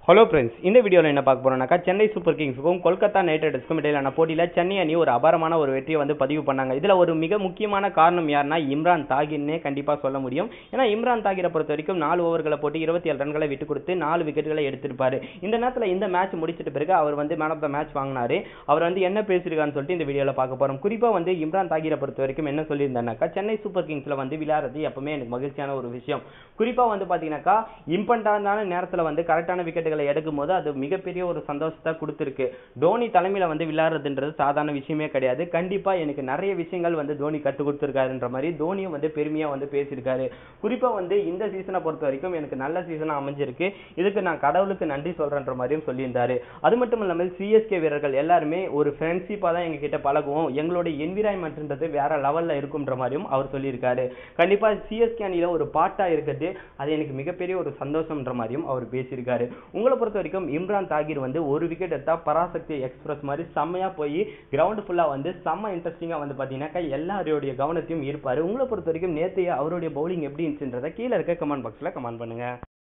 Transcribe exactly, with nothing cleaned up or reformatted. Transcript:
Hello friends, இந்த வீடியோவில் என்ன பார்க்க போறோம்னாக்கா சென்னை சூப்பர் கிங்ஸுக்கும் கொல்கத்தா நைட் ரைடர்ஸ்க்கும் இடையிலான போட்டியில் சென்னை அணி ஒரு அபாரமான ஒரு வெற்றியை வந்து பதிவு பண்ணாங்க. இதில் ஒரு மிக முக்கியமான காரணம் யாருன்னா இம்ரான் தாகிர்னே கண்டிப்பாக சொல்ல முடியும். ஏன்னா இம்ரான் தாகிரை பொறுத்த வரைக்கும் நாலு ஓவர்களை போட்டு இருபத்தி ஏழு ரன்களை விட்டு கொடுத்து நாலு விக்கெட்டுகளை எடுத்திருப்பாரு. இந்த நேரத்தில் இந்த மேட்ச் முடிச்சிட்ட பிறகு அவர் வந்து மேன் ஆஃப் த மேட்ச் வாங்கினாரு. அவர் வந்து என்ன பேசியிருக்கான்னு சொல்லிட்டு இந்த வீடியோவில் பார்க்க போறோம். குறிப்பாக வந்து இம்ரான் தாகிரை பொறுத்த வரைக்கும் என்ன சொல்லியிருந்தாருனாக்கா, சென்னை சூப்பர் கிங்ஸில் வந்து விளையாடுறது எப்பவுமே எனக்கு மகிழ்ச்சியான ஒரு விஷயம். குறிப்பாக வந்து பார்த்தீங்கன்னாக்கா இம்பார்ட்டன்டான நேரத்தில் வந்து கரெக்டான விக்கெட்டுகளை எடுக்கும் போது அது மிகப்பெரிய ஒரு சந்தோஷத்தை கொடுத்திருக்கு. தோனி தலைமையில வந்து விளையாடுறதுன்றது சாதாரண விஷயமே கிடையாது. கண்டிப்பா எனக்கு நிறைய விஷயங்கள் வந்து தோனி கத்து கொடுத்திருக்காருன்ற மாதிரி தோனியும் வந்து பெருமையா வந்து பேசியிருக்காரு. குறிப்பா வந்து இந்த சீசனை பொறுத்த வரைக்கும் எனக்கு நல்ல சீசனா அமைஞ்சிருக்கு, இதுக்கு நான் கடவுளுக்கு நன்றி சொல்றேன்ற மாதிரியும் சொல்லியிருந்தாரு. அது மட்டும் இல்லாமல் சிஎஸ்கே வீரர்கள் எல்லாருமே ஒரு ஃப்ரெண்ட்ஷிப்பா தான் எங்க கிட்ட பழகுவோம், எங்களுடைய என்விரான்மெண்ட்ன்றது வேற லெவல்ல இருக்கும்ன்ற மாதிரியும் அவர் சொல்லியிருக்காரு. கண்டிப்பா சிஎஸ்கே அணியில ஒரு பாட்டா இருக்குது, அது எனக்கு மிகப்பெரிய ஒரு சந்தோஷம்ன்ற மாதிரியும் அவர் பேசியிருக்காரு. உங்களை பொறுத்த வரைக்கும் இம்ரான் தாகிர் வந்து ஒரு விக்கெட் எடுத்தா பராசக்தி எக்ஸ்பிரஸ் மாதிரி செம்மையா போய் கிரவுண்ட் ஃபுல்லா வந்து செம்ம இன்ட்ரெஸ்டிங்கா வந்து பாத்தீங்கன்னா எல்லாருடைய கவனத்தையும் ஈர்ப்பாரு. உங்களை பொறுத்த வரைக்கும் நேற்று அவருடைய பவுலிங் எப்படி இருந்துச்சுன்றதை கீழே இருக்க கமெண்ட் பாக்ஸ்ல கமெண்ட் பண்ணுங்க.